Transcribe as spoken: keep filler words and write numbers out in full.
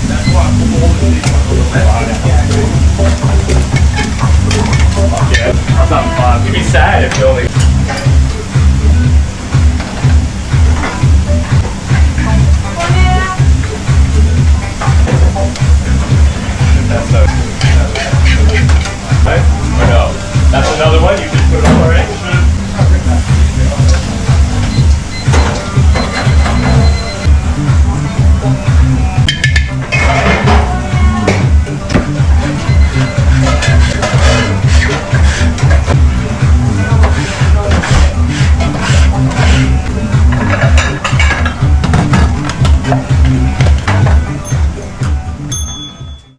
That's why I put all the things on the left. Yeah, I've done five. It'd be sad if you're like